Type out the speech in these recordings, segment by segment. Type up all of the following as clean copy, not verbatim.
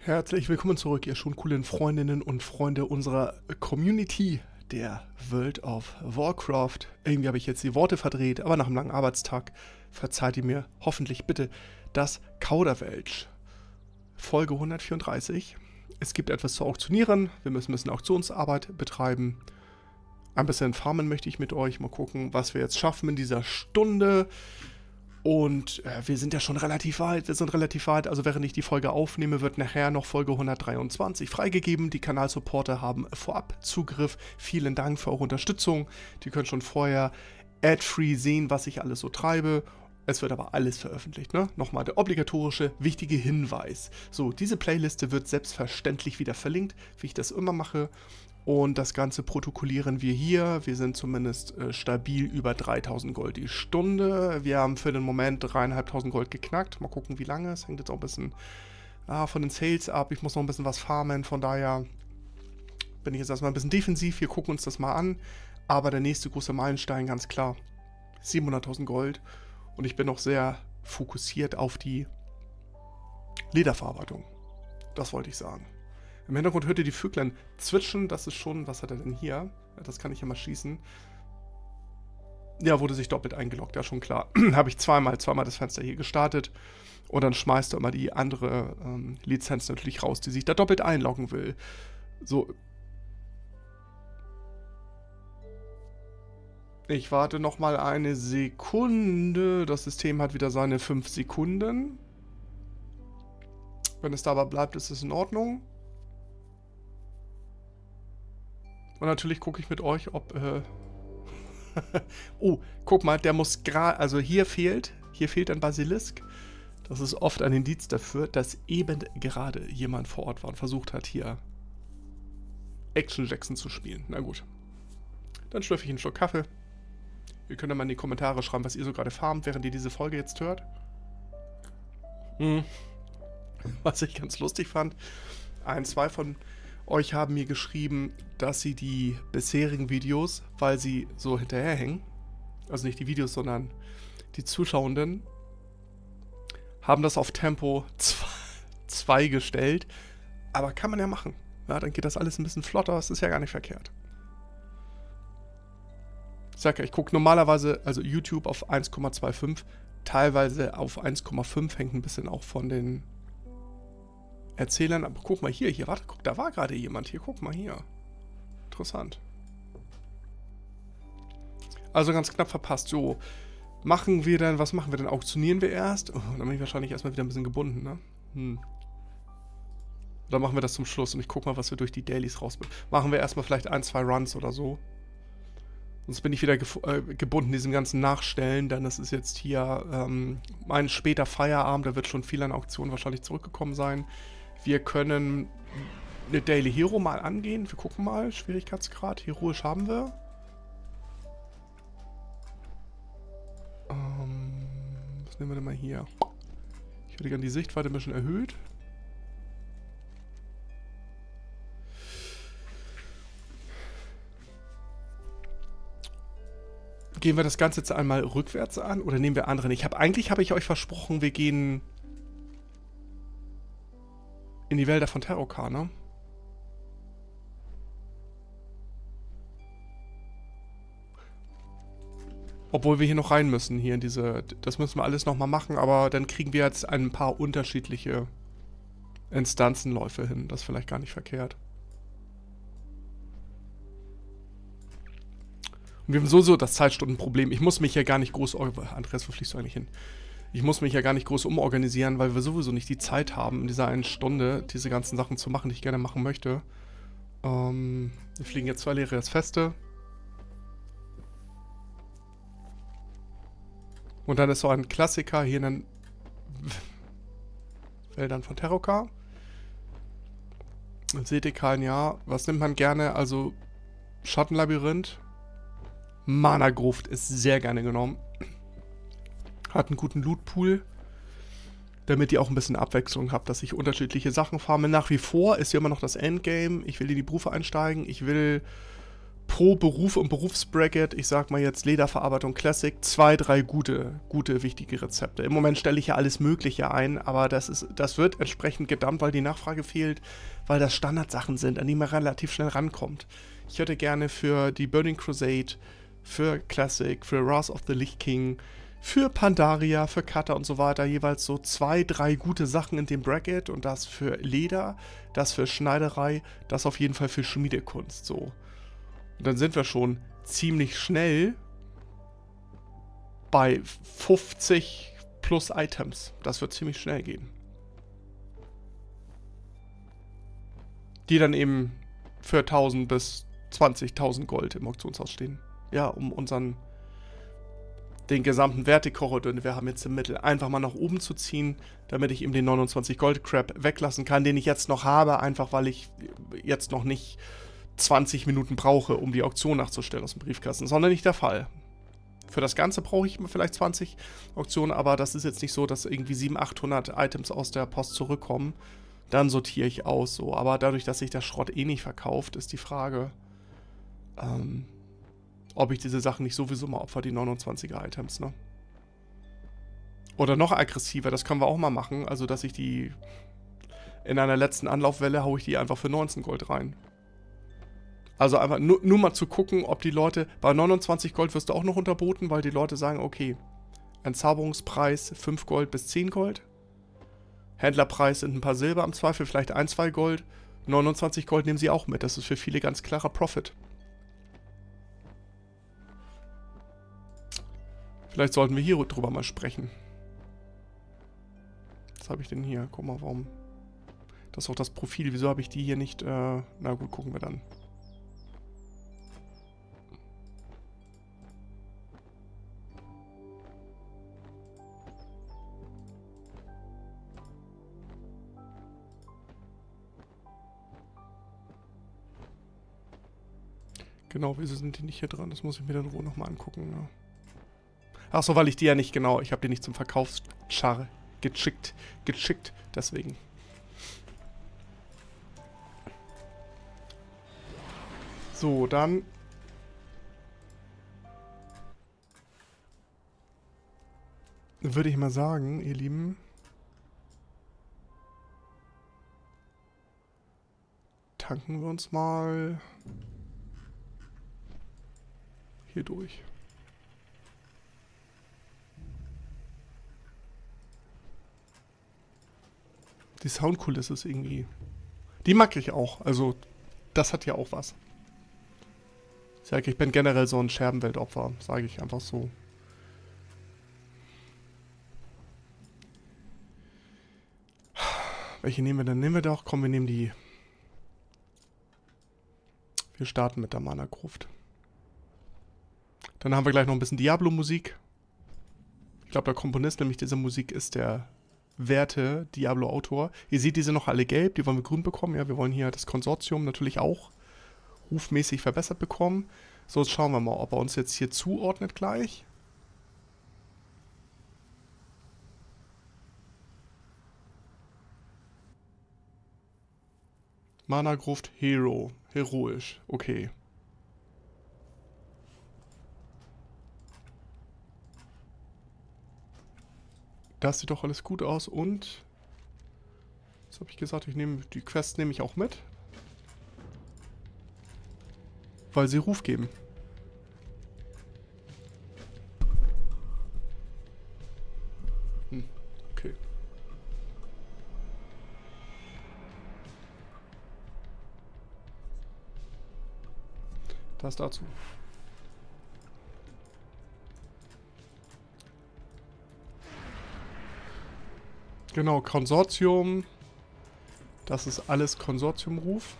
Herzlich willkommen zurück, ihr schon coolen Freundinnen und Freunde unserer Community der World of Warcraft. Irgendwie habe ich jetzt die Worte verdreht, aber nach einem langen Arbeitstag verzeiht ihr mir hoffentlich bitte das Kauderwelsch. Folge 134. Es gibt etwas zu auktionieren, wir müssen ein bisschen Auktionsarbeit betreiben. Ein bisschen farmen möchte ich mit euch, mal gucken, was wir jetzt schaffen in dieser Stunde. Und wir sind ja schon relativ weit, also während ich die Folge aufnehme, wird nachher noch Folge 123 freigegeben. Die Kanalsupporter haben vorab Zugriff. Vielen Dank für eure Unterstützung. Die können schon vorher ad-free sehen, was ich alles so treibe. Es wird aber alles veröffentlicht, ne? Nochmal der obligatorische, wichtige Hinweis. So, diese Playliste wird selbstverständlich wieder verlinkt, wie ich das immer mache. Und das Ganze protokollieren wir hier. Wir sind zumindest stabil über 3000 Gold die Stunde. Wir haben für den Moment 3500 Gold geknackt. Mal gucken, wie lange. Es hängt jetzt auch ein bisschen von den Sales ab. Ich muss noch ein bisschen was farmen. Von daher bin ich jetzt erstmal ein bisschen defensiv. Wir gucken uns das mal an. Aber der nächste große Meilenstein, ganz klar, 700.000 Gold. Und ich bin noch sehr fokussiert auf die Lederverarbeitung. Das wollte ich sagen. Im Hintergrund hört ihr die Vöglein zwitschern. Das ist schon, was hat er denn hier? Ja, das kann ich ja mal schießen. Ja, wurde sich doppelt eingeloggt, ja schon klar. Habe ich zweimal das Fenster hier gestartet. Und dann schmeißt er immer die andere Lizenz natürlich raus, die sich da doppelt einloggen will. So. Ich warte nochmal eine Sekunde. Das System hat wieder seine 5 Sekunden. Wenn es dabei bleibt, ist es in Ordnung. Und natürlich gucke ich mit euch, ob... oh, guck mal, der muss gerade... Also hier fehlt ein Basilisk. Das ist oft ein Indiz dafür, dass eben gerade jemand vor Ort war und versucht hat, hier Action Jackson zu spielen. Na gut. Dann schlürfe ich einen Schluck Kaffee. Ihr könnt ja mal in die Kommentare schreiben, was ihr so gerade farmt, während ihr diese Folge jetzt hört. Was ich ganz lustig fand. Zwei von euch haben mir geschrieben, dass sie die bisherigen Videos, weil sie so hinterherhängen, also nicht die Videos, sondern die Zuschauenden, haben das auf Tempo 2 gestellt. Aber kann man ja machen. Ja, dann geht das alles ein bisschen flotter, das ist ja gar nicht verkehrt. Ich sag ja, ich gucke normalerweise, also YouTube auf 1,25, teilweise auf 1,5, hängt ein bisschen auch von den Erzählern, aber guck mal hier, warte, guck, da war gerade jemand, hier, guck mal hier. Interessant. Also ganz knapp verpasst, so. Was machen wir denn, auktionieren wir erst? Oh, dann bin ich wahrscheinlich erstmal wieder ein bisschen gebunden, ne? Oder machen wir das zum Schluss und ich guck mal, was wir durch die Dailies rausbekommen. Machen wir erstmal vielleicht 1, 2 Runs oder so. Sonst bin ich wieder gebunden diesem ganzen Nachstellen, denn das ist jetzt hier mein später Feierabend, da wird schon viel an Auktionen wahrscheinlich zurückgekommen sein. Wir können eine Daily Hero mal angehen. Wir gucken mal. Schwierigkeitsgrad. Heroisch haben wir. Was nehmen wir denn mal hier? Ich würde gerne die Sichtweite ein bisschen erhöht. Gehen wir das Ganze jetzt einmal rückwärts an oder nehmen wir anderen? Eigentlich habe ich euch versprochen, wir gehen in die Wälder von Terroka, ne? Obwohl wir hier noch rein müssen, hier in diese... Das müssen wir alles nochmal machen, aber dann kriegen wir jetzt ein paar unterschiedliche Instanzenläufe hin. Das ist vielleicht gar nicht verkehrt. Und wir haben sowieso das Zeitstundenproblem. Ich muss mich ja gar nicht groß... Andreas, wo fliegst du eigentlich hin? Ich muss mich ja gar nicht groß umorganisieren, weil wir sowieso nicht die Zeit haben, in dieser einen Stunde diese ganzen Sachen zu machen, die ich gerne machen möchte. Wir fliegen jetzt 2 leere Feste. Und dann ist so ein Klassiker hier in den Wäldern von Terroka. Seht ihr kein Jahr. Was nimmt man gerne? Also Schattenlabyrinth. Mana-Gruft ist sehr gerne genommen. Hat einen guten Loot-Pool, damit ihr auch ein bisschen Abwechslung habt, dass ich unterschiedliche Sachen farme. Nach wie vor ist ja immer noch das Endgame. Ich will in die Berufe einsteigen. Ich will pro Beruf und Berufsbracket, ich sag mal jetzt Lederverarbeitung Classic, 2, 3 gute, wichtige Rezepte. Im Moment stelle ich ja alles Mögliche ein, aber das wird entsprechend gedumpt, weil die Nachfrage fehlt, weil das Standardsachen sind, an die man relativ schnell rankommt. Ich hätte gerne für die Burning Crusade, für Classic, für Wrath of the Lich King, für Pandaria, für Kata und so weiter jeweils so 2, 3 gute Sachen in dem Bracket und das für Leder, das für Schneiderei, das auf jeden Fall für Schmiedekunst, so. Und dann sind wir schon ziemlich schnell bei 50 plus Items. Das wird ziemlich schnell gehen. Die dann eben für 1000 bis 20.000 Gold im Auktionshaus stehen. Ja, um den gesamten Wertekorridor, den wir haben jetzt im Mittel, einfach mal nach oben zu ziehen, damit ich eben den 29 Gold Crab weglassen kann, den ich jetzt noch habe, einfach weil ich jetzt noch nicht 20 Minuten brauche, um die Auktion nachzustellen aus dem Briefkasten, sondern nicht der Fall. Für das Ganze brauche ich vielleicht 20 Auktionen, aber das ist jetzt nicht so, dass irgendwie 700, 800 Items aus der Post zurückkommen. Dann sortiere ich aus, so. Aber dadurch, dass sich der Schrott eh nicht verkauft, ist die Frage, ob ich diese Sachen nicht sowieso mal opfer, die 29er Items, ne? Oder noch aggressiver, das können wir auch mal machen, also dass ich die in einer letzten Anlaufwelle haue ich die einfach für 19 Gold rein. Also einfach nur mal zu gucken, ob die Leute, bei 29 Gold wirst du auch noch unterboten, weil die Leute sagen, okay, Entzauberungspreis 5 Gold bis 10 Gold. Händlerpreis sind ein paar Silber im Zweifel, vielleicht 1, 2 Gold. 29 Gold nehmen sie auch mit, das ist für viele ganz klarer Profit. Vielleicht sollten wir hier drüber mal sprechen. Was habe ich denn hier? Guck mal, warum... Das ist auch das Profil, wieso habe ich die hier nicht... Na gut, gucken wir dann. Genau, wieso sind die nicht hier dran? Das muss ich mir dann in Ruhe nochmal angucken. Ja. Achso, weil ich die ja nicht genau... Ich habe die nicht zum Verkaufschar geschickt. Deswegen. So, dann... würde ich mal sagen, ihr Lieben... tanken wir uns mal... hier durch. Die Soundkulisse ist irgendwie... Die mag ich auch. Also, das hat ja auch was. Ich sage, ich bin generell so ein Scherbenweltopfer. Sage ich einfach so. Welche nehmen wir denn? Nehmen wir doch... Komm, wir nehmen die... Wir starten mit der Mana-Gruft. Dann haben wir gleich noch ein bisschen Diablo-Musik. Ich glaube, der Komponist nämlich dieser Musik ist der werte Diablo-Autor. Ihr seht diese noch alle gelb, die wollen wir grün bekommen. Ja, wir wollen hier das Konsortium natürlich auch rufmäßig verbessert bekommen. So, jetzt schauen wir mal, ob er uns jetzt hier zuordnet gleich. Mana-Gruft Hero. Heroisch. Okay. Das sieht doch alles gut aus und... Was habe ich gesagt? Die Quest nehme ich auch mit. Weil sie Ruf geben. Okay. Das dazu. Genau, Konsortium. Das ist alles Konsortiumruf.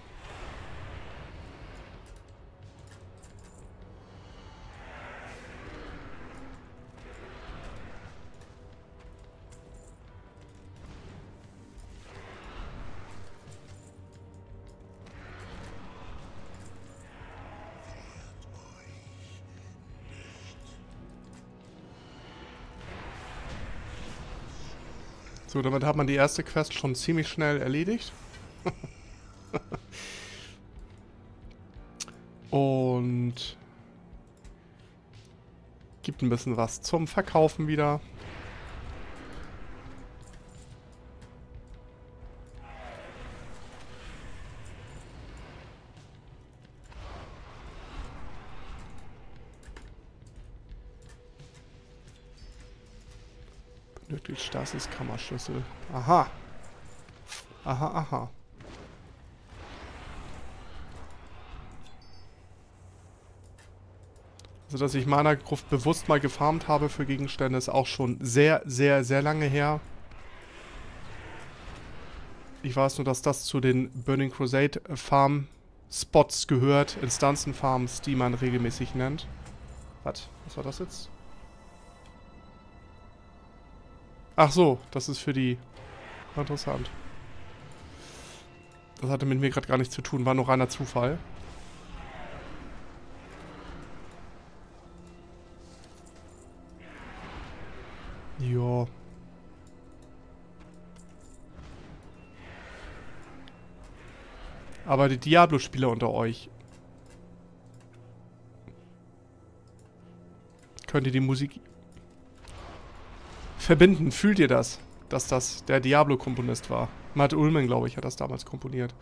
So, damit hat man die erste Quest schon ziemlich schnell erledigt. Und gibt ein bisschen was zum Verkaufen wieder. Benötigt Stasis-Kammerschlüssel. Aha. Aha, aha. Also, dass ich Mana-Gruft bewusst mal gefarmt habe für Gegenstände, ist auch schon sehr, sehr, sehr lange her. Ich weiß nur, dass das zu den Burning Crusade Farm-Spots gehört, Instanzen-Farms, die man regelmäßig nennt. Was war das jetzt? Ach so, das ist für die... Interessant. Das hatte mit mir gerade gar nichts zu tun, war nur reiner Zufall. Ja. Aber die Diablo-Spieler unter euch. Könnt ihr die Musik verbinden? Fühlt ihr das? Dass das der Diablo-Komponist war? Matt Ullman, glaube ich, hat das damals komponiert.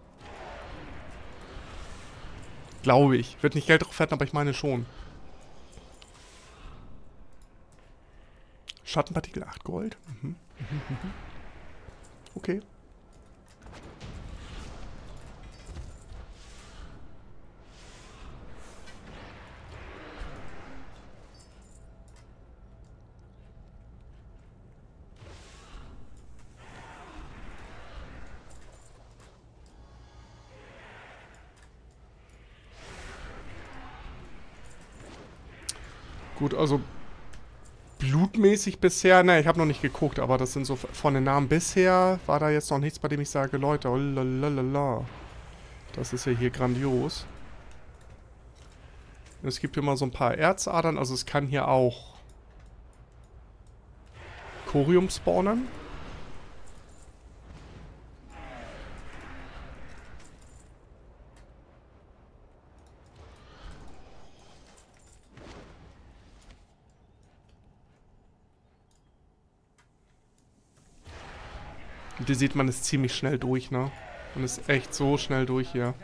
Glaube ich. Wird nicht Geld drauf wetten, aber ich meine schon. Schattenpartikel 8 Gold. Okay. Gut, also blutmäßig bisher, ne, ich habe noch nicht geguckt, aber das sind so von den Namen bisher, war da jetzt noch nichts, bei dem ich sage, Leute, oh lalalala, das ist ja hier grandios. Es gibt immer so ein paar Erzadern, also es kann hier auch Corium spawnen. Und hier sieht man es ziemlich schnell durch, ne? Man ist echt so schnell durch hier.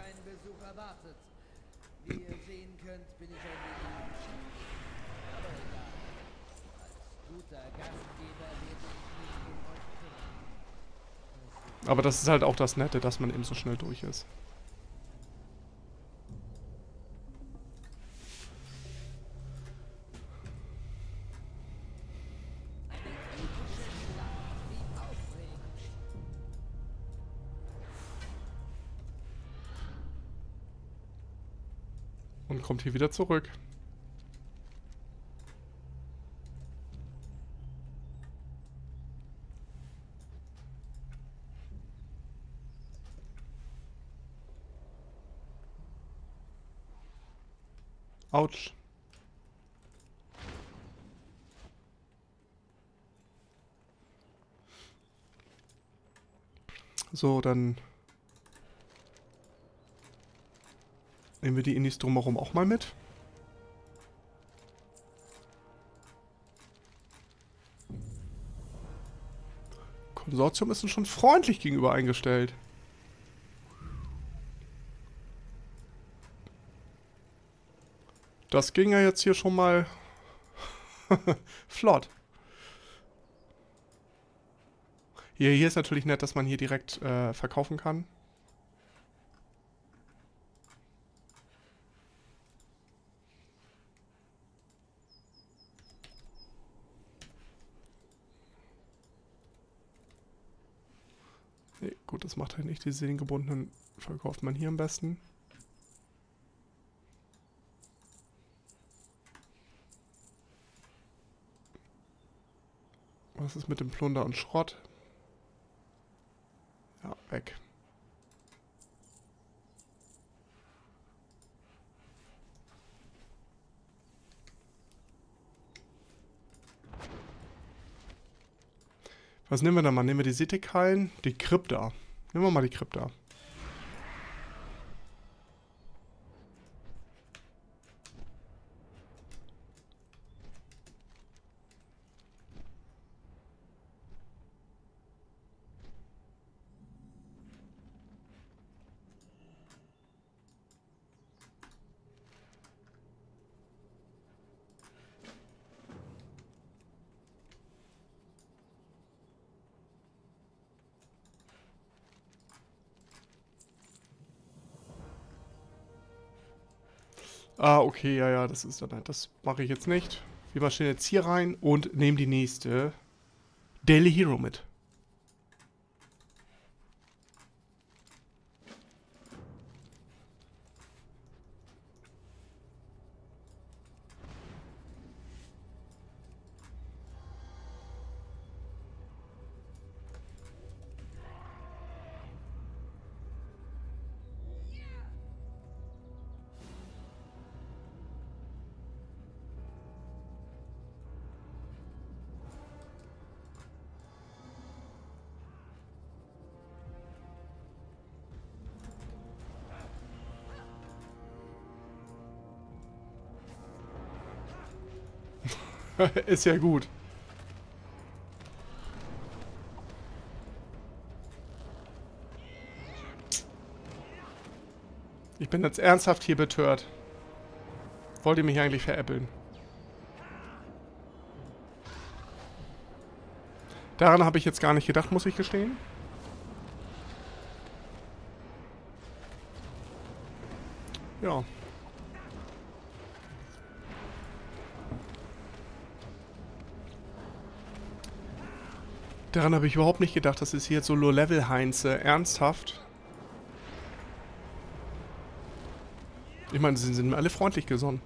Aber das ist halt auch das Nette, dass man eben so schnell durch ist. Und kommt hier wieder zurück. Autsch. So, dann nehmen wir die Indies drumherum auch mal mit. Konsortium ist uns schon freundlich gegenüber eingestellt. Das ging ja jetzt hier schon mal flott. Hier ist natürlich nett, dass man hier direkt verkaufen kann. Nee, gut, das macht halt nicht. Die seelengebundenen verkauft man hier am besten. Was ist mit dem Plunder und Schrott? Ja, weg. Was nehmen wir da mal? Nehmen wir die Sittikhallen? Die Krypta. Nehmen wir mal die Krypta. Ah, okay, ja, ja, das ist dann. Das mache ich jetzt nicht. Wir marschieren jetzt hier rein und nehmen die nächste Daily Hero mit. Ist ja gut. Ich bin jetzt ernsthaft hier betört. Wollt ihr mich eigentlich veräppeln? Daran habe ich jetzt gar nicht gedacht, muss ich gestehen. Ja. Daran habe ich überhaupt nicht gedacht, das ist hier jetzt so Low-Level-Heinze. Ernsthaft? Ich meine, sie sind mir alle freundlich gesonnen.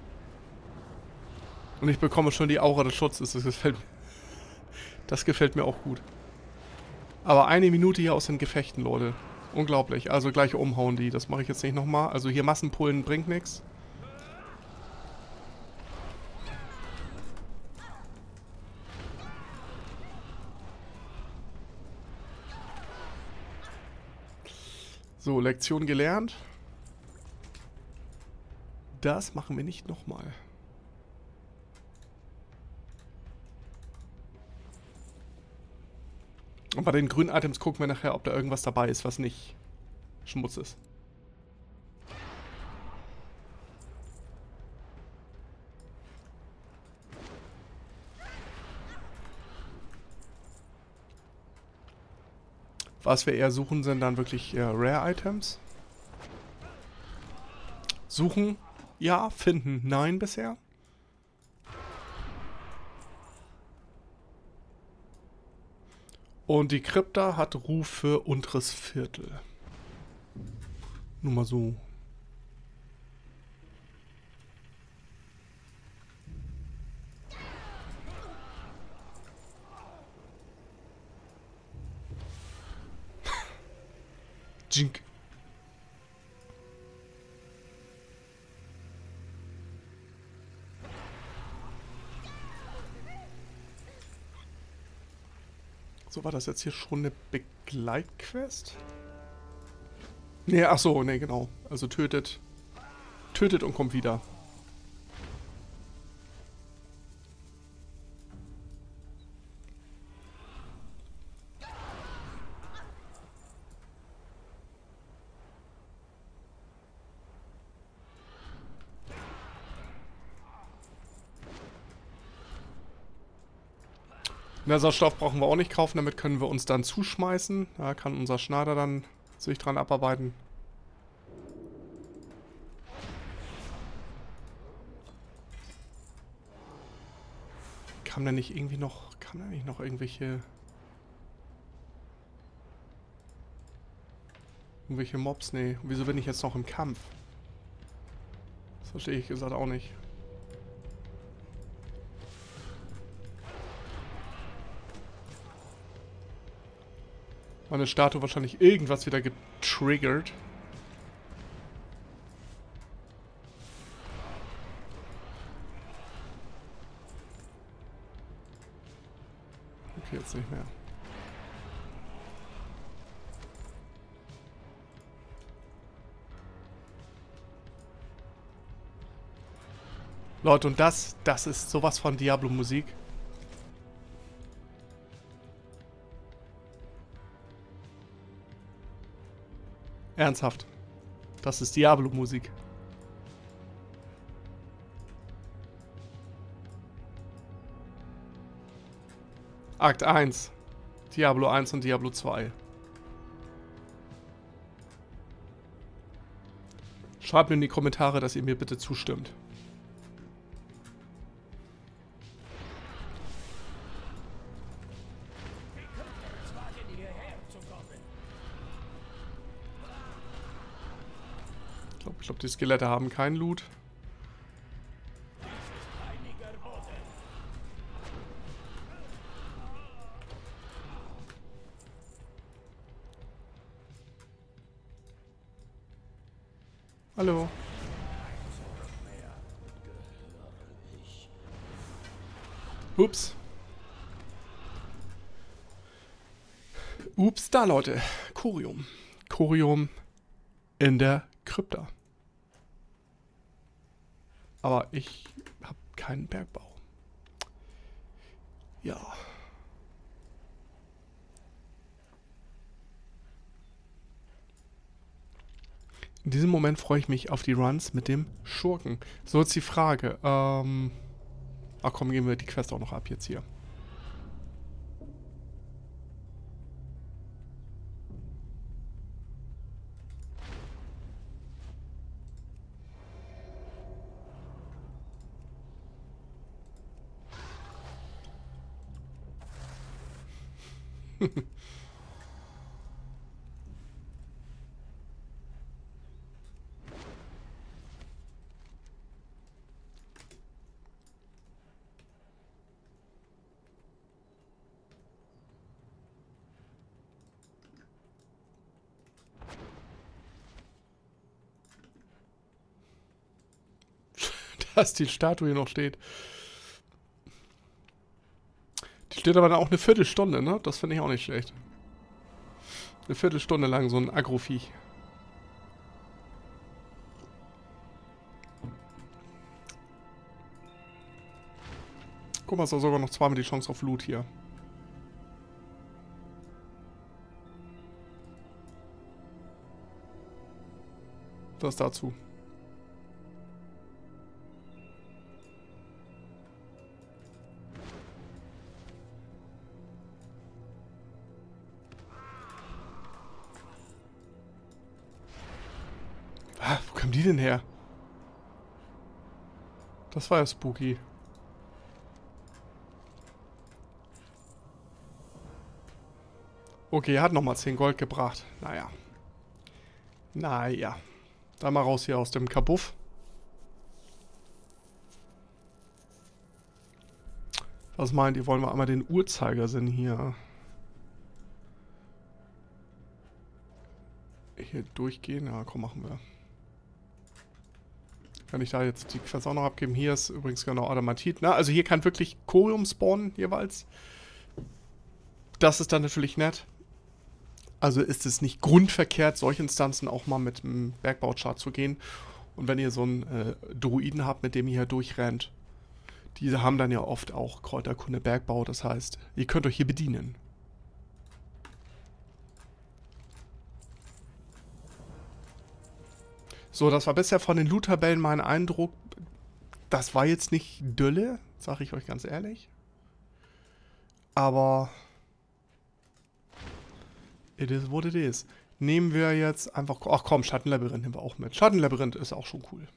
Und ich bekomme schon die Aura des Schutzes. Das gefällt mir auch gut. Aber eine Minute hier aus den Gefechten, Leute. Unglaublich. Also gleich umhauen die. Das mache ich jetzt nicht nochmal. Also hier Massenpullen bringt nichts. So, Lektion gelernt. Das machen wir nicht nochmal. Und bei den grünen Items gucken wir nachher, ob da irgendwas dabei ist, was nicht Schmutz ist. Was wir eher suchen, sind dann wirklich Rare-Items. Suchen, ja. Finden, nein bisher. Und die Krypta hat Ruf für unteres Viertel. Nur mal so. Jink. So, war das jetzt hier schon eine Begleitquest? Nee, ach so, nee, genau. Also tötet und kommt wieder. Netherstoff brauchen wir auch nicht kaufen, damit können wir uns dann zuschmeißen. Da kann unser Schneider dann sich dran abarbeiten. Kam da nicht irgendwie noch, irgendwelche Mobs? Nee. Wieso bin ich jetzt noch im Kampf? Das verstehe ich gesagt auch nicht. Meine Statue wahrscheinlich irgendwas wieder getriggert. Okay, jetzt nicht mehr. Leute, und das ist sowas von Diablo-Musik. Ernsthaft. Das ist Diablo-Musik. Akt 1. Diablo 1 und Diablo 2. Schreibt mir in die Kommentare, dass ihr mir bitte zustimmt. Ich glaube, die Skelette haben keinen Loot. Hallo. Ups. Ups, da Leute. Corium. Corium in der Krypta. Aber ich habe keinen Bergbau. Ja. In diesem Moment freue ich mich auf die Runs mit dem Schurken. So, jetzt die Frage. Ach komm, gehen wir die Quest auch noch ab jetzt hier. Dass die Statue hier noch steht. Die steht aber dann auch eine Viertelstunde, ne? Das finde ich auch nicht schlecht. Eine Viertelstunde lang so ein Agroviech. Guck mal, es ist sogar noch zweimal die Chance auf Loot hier. Das dazu. Ah, wo kam die denn her? Das war ja spooky. Okay, er hat nochmal 10 Gold gebracht. Naja. Naja. Dann mal raus hier aus dem Kabuff. Was meint ihr? Wollen wir einmal den Uhrzeigersinn hier durchgehen? Ja, komm, machen wir. Kann ich da jetzt die Quest auch noch abgeben? Hier ist übrigens genau Adamatit. Na, also hier kann wirklich Corium spawnen jeweils. Das ist dann natürlich nett. Also ist es nicht grundverkehrt, solche Instanzen auch mal mit einem Bergbauchart zu gehen. Und wenn ihr so einen Druiden habt, mit dem ihr hier durchrennt, diese haben dann ja oft auch Kräuterkunde Bergbau. Das heißt, ihr könnt euch hier bedienen. So, das war bisher von den Loot-Tabellen mein Eindruck. Das war jetzt nicht Dülle, sage ich euch ganz ehrlich. Aber it is what it is. Nehmen wir jetzt einfach... Ach komm, Schattenlabyrinth nehmen wir auch mit. Schattenlabyrinth ist auch schon cool.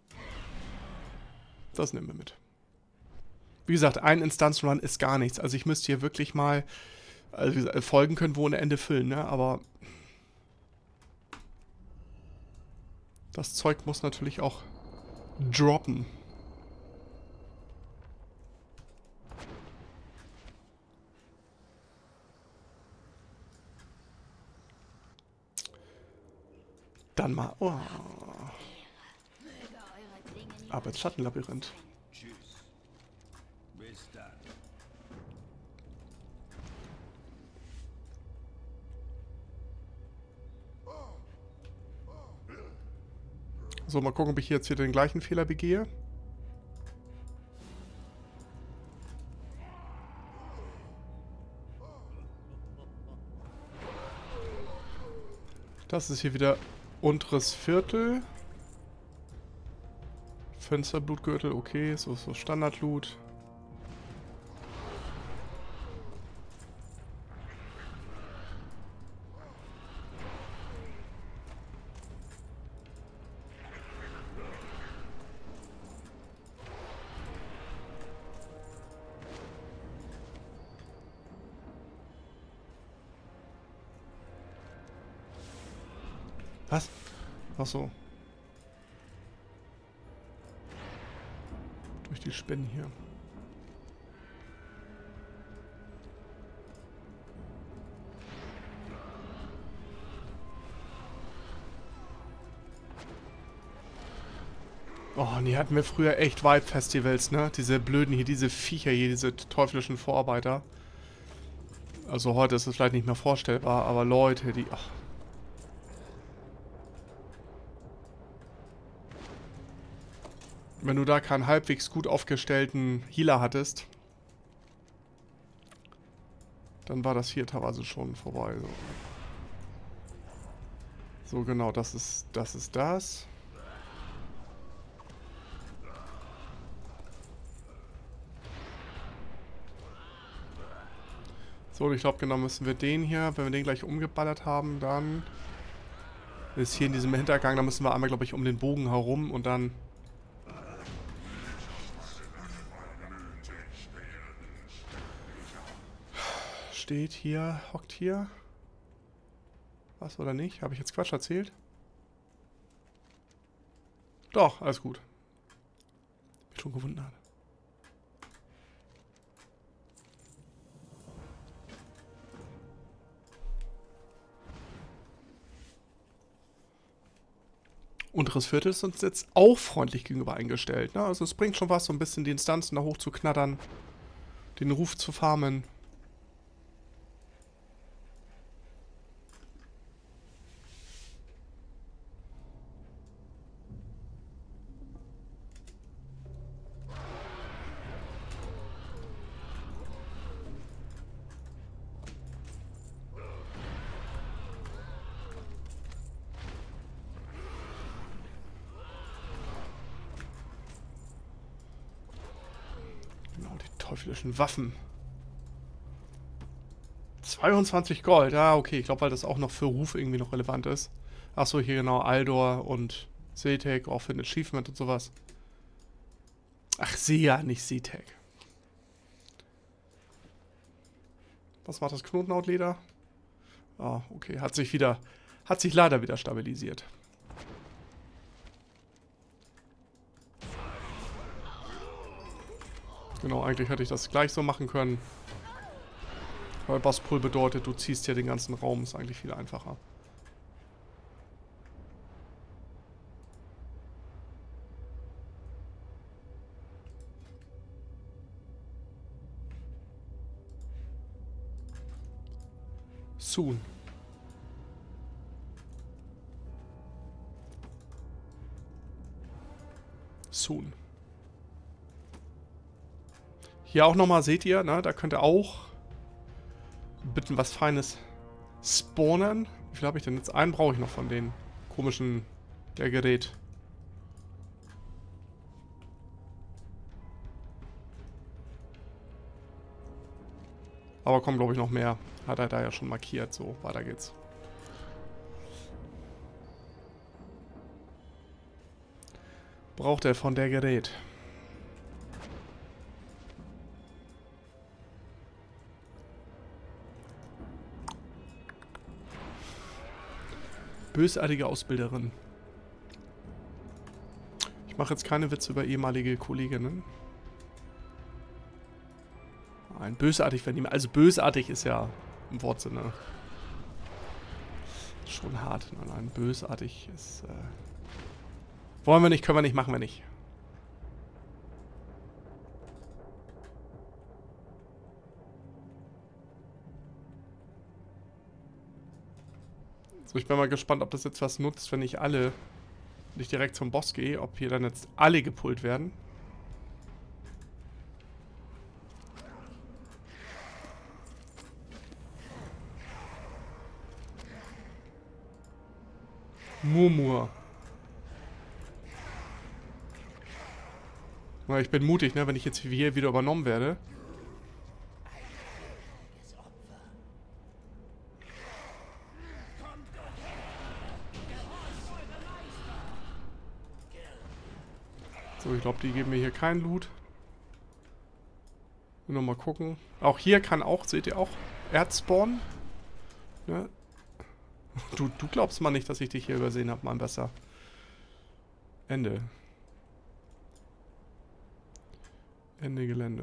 Das nehmen wir mit. Wie gesagt, ein Instanzenrun ist gar nichts. Also ich müsste hier wirklich mal... Also wie gesagt, Folgen können wo ohne Ende füllen, ne? Aber... Das Zeug muss natürlich auch droppen. Dann mal... Oh. Aber jetzt Schattenlabyrinth. So, mal gucken, ob ich jetzt hier den gleichen Fehler begehe. Das ist hier wieder unteres Viertel. Fensterblutgürtel, okay, so Standardloot. Was? Ach so. Durch die Spinnen hier. Oh, die hatten wir früher echt Vibe-Festivals, ne? Diese blöden hier, diese Viecher hier, diese teuflischen Vorarbeiter. Also heute ist es vielleicht nicht mehr vorstellbar, aber Leute, die... Ach. Wenn du da keinen halbwegs gut aufgestellten Healer hattest, dann war das hier teilweise schon vorbei. So genau, das ist das. So, ich glaube, genau müssen wir den hier, wenn wir den gleich umgeballert haben, dann ist hier in diesem Hintergang, da müssen wir einmal, glaube ich, um den Bogen herum und dann... Steht hier, hockt hier. Was oder nicht? Habe ich jetzt Quatsch erzählt? Doch, alles gut. Mich schon gewundert. Unteres Viertel ist uns jetzt auch freundlich gegenüber eingestellt. Ne? Also es bringt schon was, so ein bisschen die Instanzen da hoch zu knattern, den Ruf zu farmen. Teuflischen Waffen. 22 Gold. Ah, okay. Ich glaube, weil das auch noch für Ruf irgendwie noch relevant ist. Achso, hier genau. Aldor und Setek, auch für ein Achievement und sowas. Ach, Sea, nicht Setek. Was macht das Knotenhautleder? Ah, okay. Hat sich leider wieder stabilisiert. Genau, eigentlich hätte ich das gleich so machen können. Weil Bosspull bedeutet, du ziehst ja den ganzen Raum, ist eigentlich viel einfacher. Soon. Soon. Hier auch nochmal, seht ihr, ne? Da könnt ihr auch bitten was Feines spawnen. Wie viel habe ich denn jetzt? Einen brauche ich noch von den komischen, der Gerät. Aber kommen, glaube ich, noch mehr. Hat er da ja schon markiert. So, weiter geht's. Braucht er von der Gerät. Bösartige Ausbilderin. Ich mache jetzt keine Witze über ehemalige Kolleginnen. Nein, bösartig werden die... Also bösartig ist ja im Wortsinne schon hart. Nein, bösartig ist... wollen wir nicht, können wir nicht, machen wir nicht. So, ich bin mal gespannt, ob das jetzt was nutzt, wenn ich nicht direkt zum Boss gehe, ob hier dann jetzt alle gepullt werden. Murmur. Na, ich bin mutig, ne, wenn ich jetzt hier wieder übernommen werde. So, ich glaube, die geben mir hier keinen Loot. Nur noch mal gucken. Auch hier kann auch, seht ihr auch, Erz spawnen. Ne? Du glaubst mal nicht, dass ich dich hier übersehen habe, mein Besser. Ende. Ende Gelände.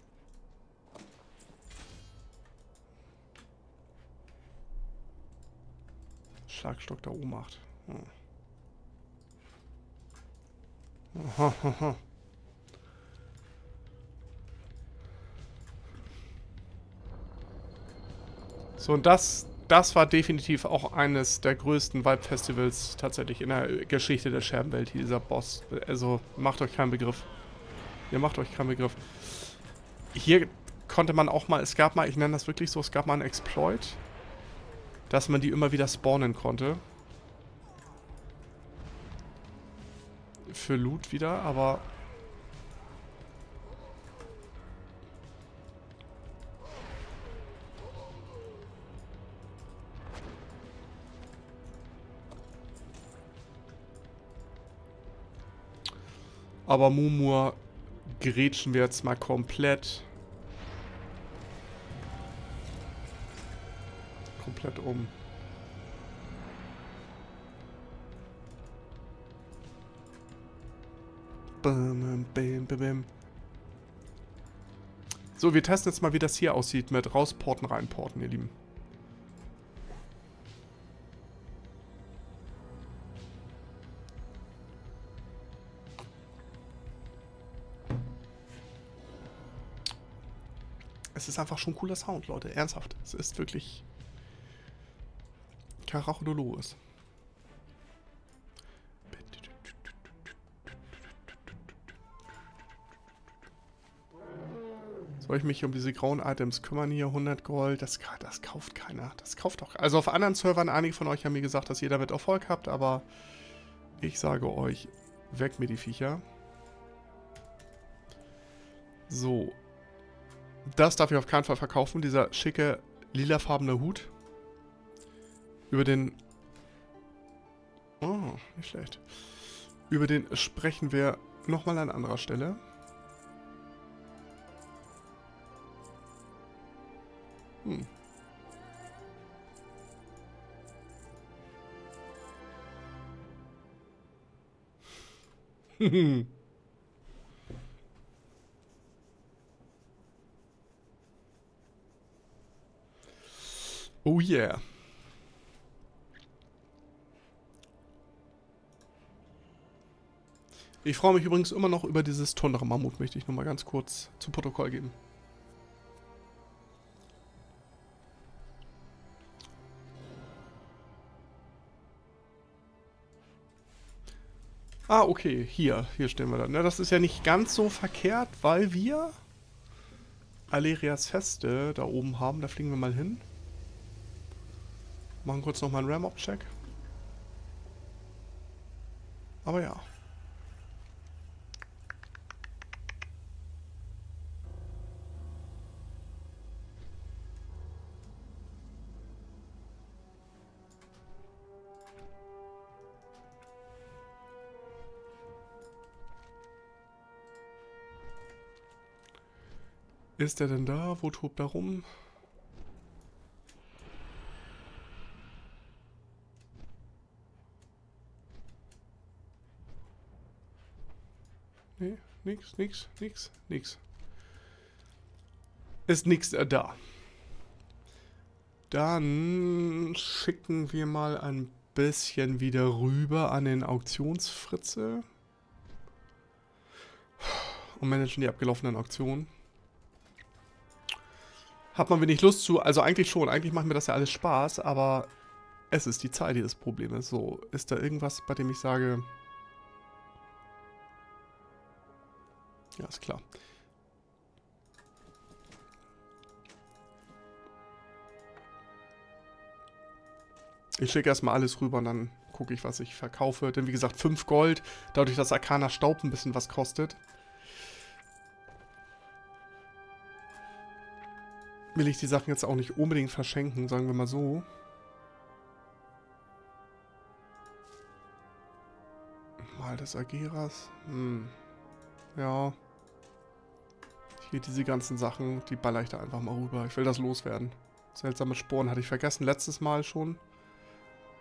Schlagstock der Ohnmacht. Aha, aha. So, und das war definitiv auch eines der größten Vibe-Festivals tatsächlich in der Geschichte der Scherbenwelt, dieser Boss. Also, macht euch keinen Begriff. Ihr macht euch keinen Begriff. Hier konnte man auch mal, es gab mal, ich nenne das wirklich so, es gab mal einen Exploit, dass man die immer wieder spawnen konnte. Für Loot wieder, aber... Aber Mumur grätschen wir jetzt mal komplett um. Bam, bam, bam, bam. So, wir testen jetzt mal, wie das hier aussieht mit rausporten, reinporten, ihr Lieben. Es ist einfach schon ein cooler Sound, Leute. Ernsthaft. Es ist wirklich Karacho Dolores. Soll ich mich um diese grauen Items kümmern hier? 100 Gold, das kauft keiner. Das kauft doch... Also auf anderen Servern, einige von euch haben mir gesagt, dass ihr damit Erfolg habt, aber ich sage euch, weg mit die Viecher. So. Das darf ich auf keinen Fall verkaufen, dieser schicke, lilafarbene Hut. Über den... Oh, nicht schlecht. Über den sprechen wir nochmal an anderer Stelle. Oh yeah. Ich freue mich übrigens immer noch über dieses Tundra-Mammut, möchte ich nochmal ganz kurz zu Protokoll geben. Ah, okay, hier stehen wir dann. Ja, das ist ja nicht ganz so verkehrt, weil wir Alerias Feste da oben haben. Da fliegen wir mal hin. Machen kurz nochmal einen Ram-Op-Check. Aber ja. Ist er denn da? Wo tobt er rum? Nee, nix. Ist nix da. Dann schicken wir mal ein bisschen wieder rüber an den Auktionsfritze. Und managen die abgelaufenen Auktionen. Hat man wenig Lust zu, also eigentlich schon, eigentlich macht mir das ja alles Spaß, aber es ist die Zeit, die das Problem ist. So, ist da irgendwas, bei dem ich sage... Ja, ist klar. Ich schicke erstmal alles rüber und dann gucke ich, was ich verkaufe. Denn wie gesagt, 5 Gold, dadurch, dass Arcana Staub ein bisschen was kostet, will ich die Sachen jetzt auch nicht unbedingt verschenken, sagen wir mal so. Mal des Ageras. Ja. Hier diese ganzen Sachen, die baller ich da einfach mal rüber. Ich will das loswerden. Seltsame Sporen hatte ich vergessen, letztes Mal schon.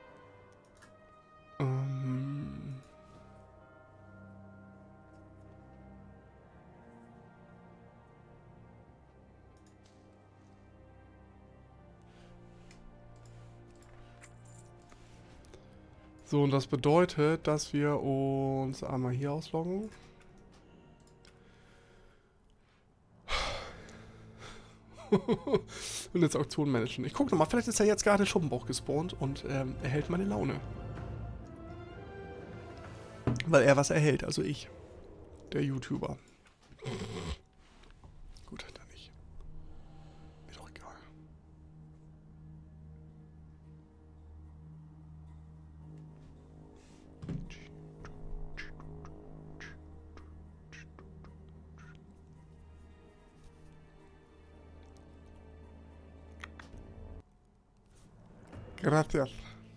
So, und das bedeutet, dass wir uns einmal hier ausloggen. Und jetzt Auktion managen. Ich gucke nochmal, vielleicht ist er jetzt gerade Schuppenbauch gespawnt und erhält meine Laune. Weil er was erhält, also ich. Der YouTuber. Gut, dann nicht. Mir doch egal. Gracias.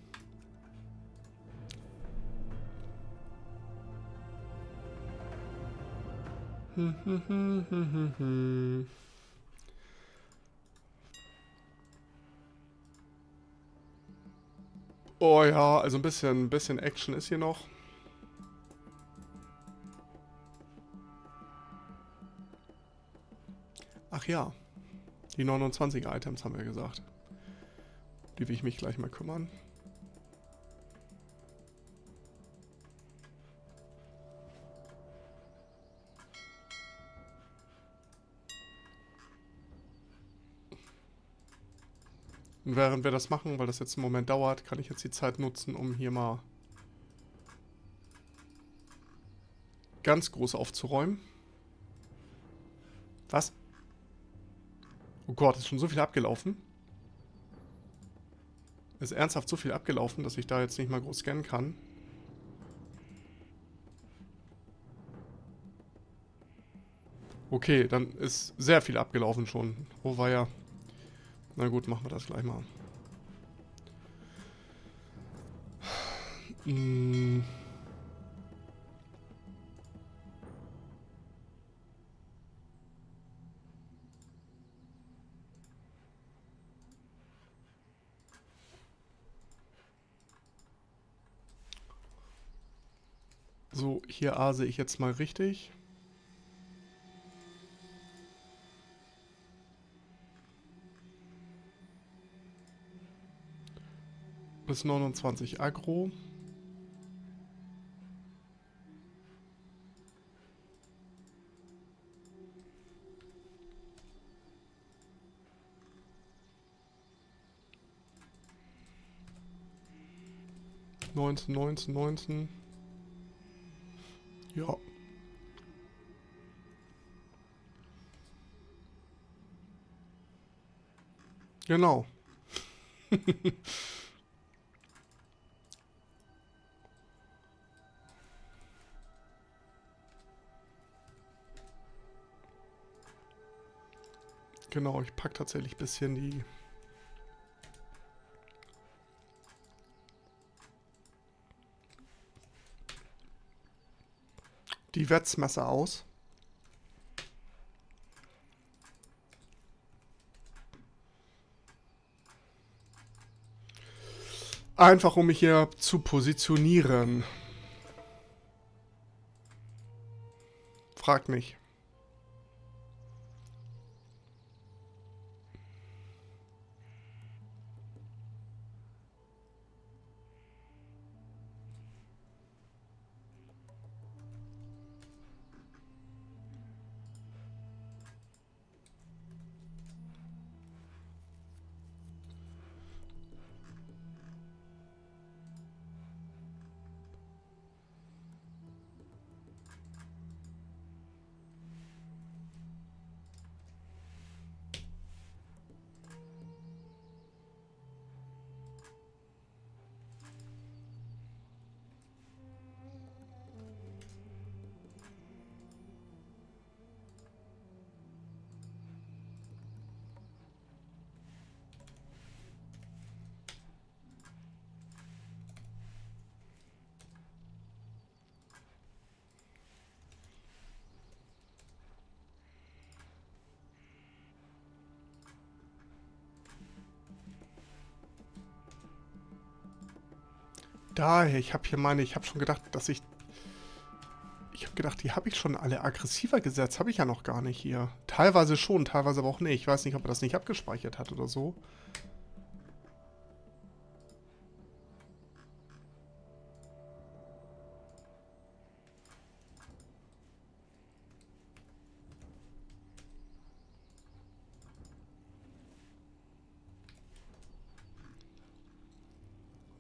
Oh ja, also ein bisschen Action ist hier noch. Ach ja, die 29er Items haben wir gesagt. Die will ich mich gleich mal kümmern. Und während wir das machen, weil das jetzt einen Moment dauert, kann ich jetzt die Zeit nutzen, um hier mal ganz groß aufzuräumen. Was? Oh Gott, ist schon so viel abgelaufen. Ist ernsthaft so viel abgelaufen, dass ich da jetzt nicht mal groß scannen kann. Okay, dann ist sehr viel abgelaufen schon. Oh weia. Na gut, machen wir das gleich mal. So, hier ase ich jetzt mal richtig. Bis 29 Aggro. Neunzehn. Ja. Genau. Genau, ich packe tatsächlich ein bisschen die Wetzmesser aus. Einfach um mich hier zu positionieren. Fragt mich. Daher, ich habe schon gedacht, ich habe gedacht, die habe ich schon alle aggressiver gesetzt. Habe ich ja noch gar nicht hier. Teilweise schon, teilweise aber auch nicht. Ich weiß nicht, ob er das nicht abgespeichert hat oder so.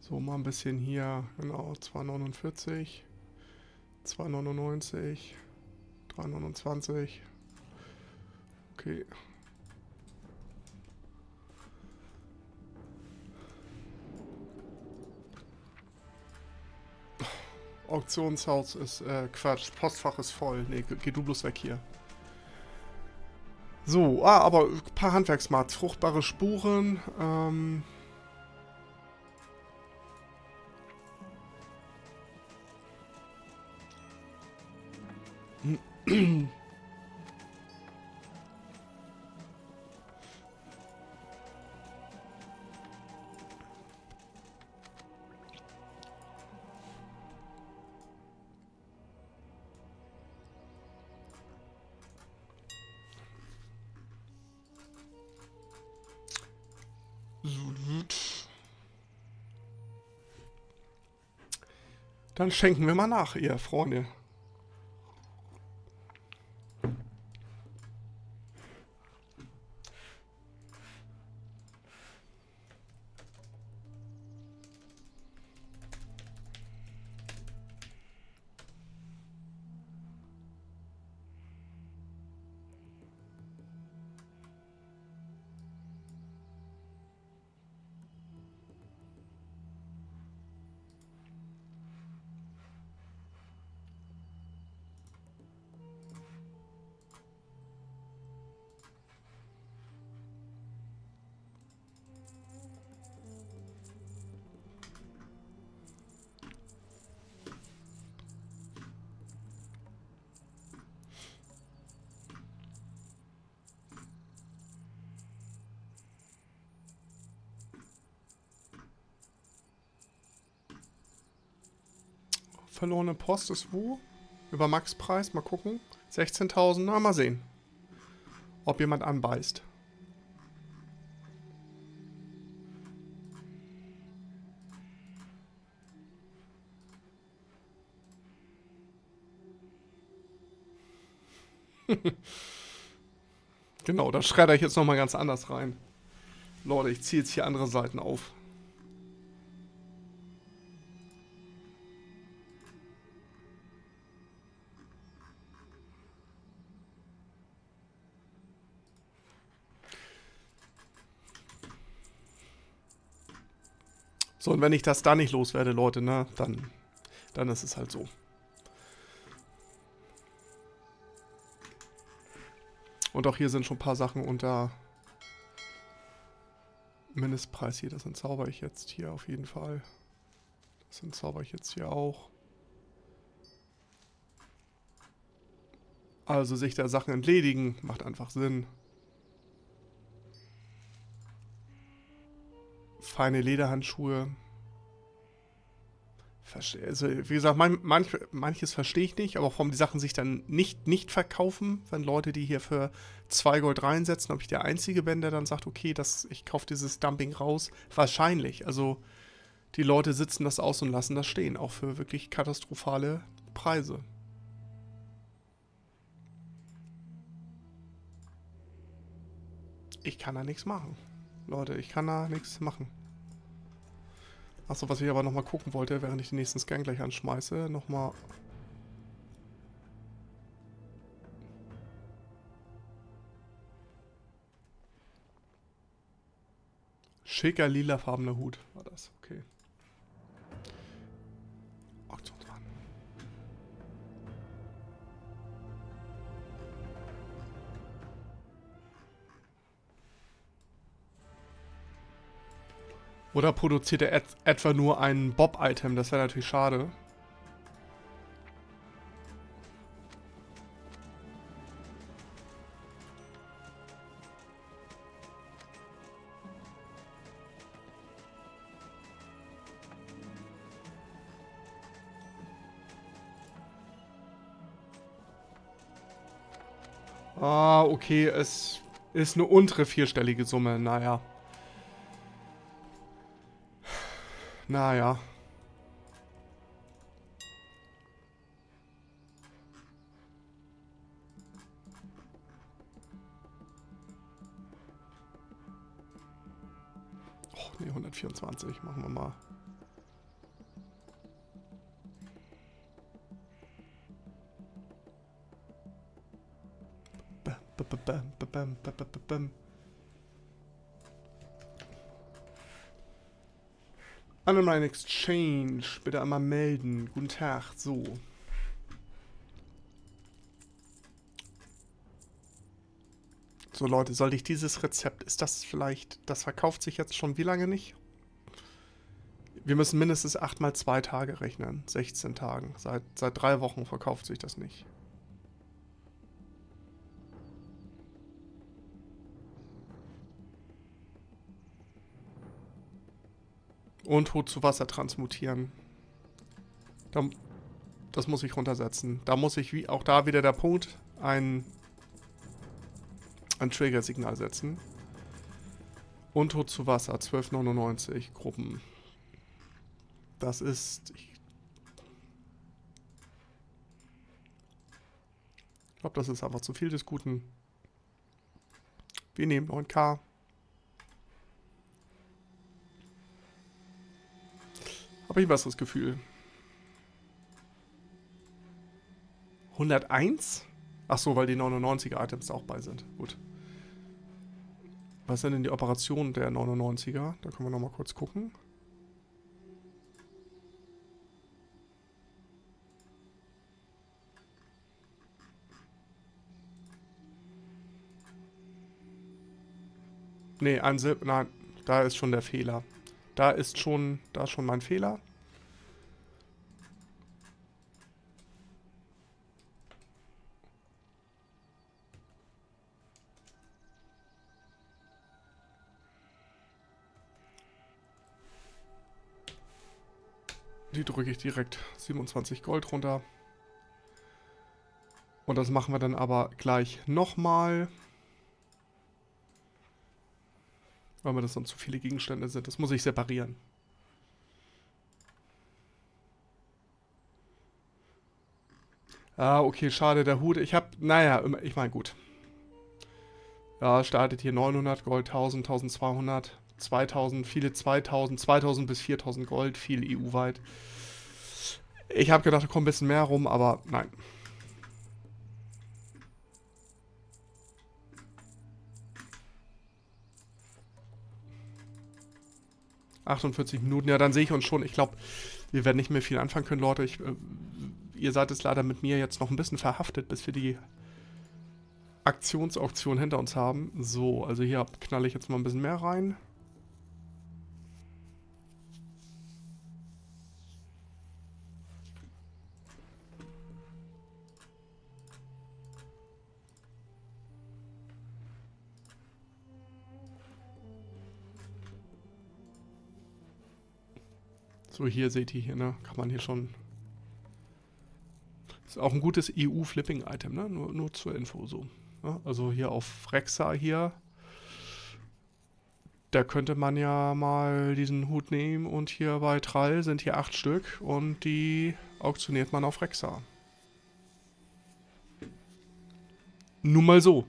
So, mal ein bisschen hier, genau, 2,49, 2,99, 3,29. Okay. Auktionshaus ist, Quatsch, Postfach ist voll. Nee, geh du bloß weg hier. So, aber ein paar Handwerksmarkt, fruchtbare Spuren, dann schenken wir mal nach, ihr Freunde. Verlorene Post ist wo? Über Maxpreis, mal gucken. 16.000, na mal sehen. Ob jemand anbeißt. Genau, da schredder ich jetzt nochmal ganz anders rein. Leute, ich ziehe jetzt hier andere Seiten auf. So, und wenn ich das da nicht loswerde, Leute, ne, dann ist es halt so. Und auch hier sind schon ein paar Sachen unter Mindestpreis hier. Das entzauber ich jetzt hier auf jeden Fall. Das entzauber ich jetzt hier auch. Also sich der Sachen entledigen, macht einfach Sinn. Feine Lederhandschuhe. Also, wie gesagt, manches verstehe ich nicht, aber warum die Sachen sich dann nicht verkaufen, wenn Leute die hier für 2 Gold reinsetzen, ob ich der Einzige bin, der dann sagt, okay, ich kaufe dieses Dumping raus. Wahrscheinlich. Also die Leute sitzen das aus und lassen das stehen, auch für wirklich katastrophale Preise. Ich kann da nichts machen. Leute, ich kann da nichts machen. Achso, was ich aber nochmal gucken wollte, während ich den nächsten Scan gleich anschmeiße, nochmal... Schicker lilafarbener Hut war das, okay. Auktionsmann. Oder produziert er etwa nur ein Bob-Item? Das wäre natürlich schade. Ah, okay, es ist eine untere vierstellige Summe, naja. Naja. Oh, nee, 124, machen wir mal. Online Exchange. Bitte einmal melden. Guten Tag. So. So Leute, sollte ich dieses Rezept, ist das vielleicht, das verkauft sich jetzt schon wie lange nicht? Wir müssen mindestens 8 mal 2 Tage rechnen, 16 Tagen. Seit 3 Wochen verkauft sich das nicht. Und Hut zu Wasser transmutieren. Das muss ich runtersetzen. Da muss ich, wie auch da wieder der Punkt, ein Trigger-Signal setzen. Untot zu Wasser, 12,99 Gruppen. Das ist... Ich glaube, das ist einfach zu viel des Guten. Wir nehmen 9K. Habe ich ein besseres Gefühl. 101? Ach so, weil die 99er-Items auch bei sind. Gut. Was sind denn die Operationen der 99er? Da können wir nochmal kurz gucken. Nee, nein, da ist schon der Fehler. Da ist schon mein Fehler. Die drücke ich direkt 27 Gold runter. Und das machen wir dann aber gleich nochmal. Weil mir das sonst zu viele Gegenstände sind. Das muss ich separieren. Ah, okay, schade, der Hut. Naja, ich meine, gut. Ja, startet hier 900 Gold, 1000, 1200, 2000, viele 2000, 2000 bis 4000 Gold, viel EU-weit. Ich habe gedacht, da kommt ein bisschen mehr rum, aber nein. ...48 Minuten, ja, dann sehe ich uns schon. Ich glaube, wir werden nicht mehr viel anfangen können, Leute. Ihr seid es leider mit mir jetzt noch ein bisschen verhaftet, bis wir die Aktionsauktion hinter uns haben. So, also hier knalle ich jetzt mal ein bisschen mehr rein. So, hier seht ihr hier, ne? Kann man hier schon... Ist auch ein gutes EU-Flipping-Item, ne? Nur zur Info so. Ja, also hier auf Rexa hier. Da könnte man ja mal diesen Hut nehmen und hier bei Trall sind hier 8 Stück und die auktioniert man auf Rexa. Nur mal so.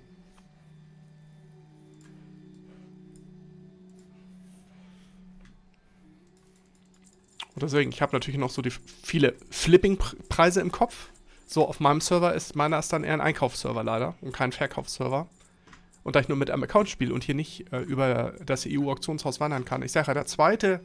Und deswegen, ich habe natürlich noch so viele Flipping-Preise im Kopf. So, auf meinem Server ist meiner dann eher ein Einkaufsserver leider und kein Verkaufsserver. Und da ich nur mit einem Account spiele und hier nicht über das EU-Auktionshaus wandern kann. Ich sage ja, der zweite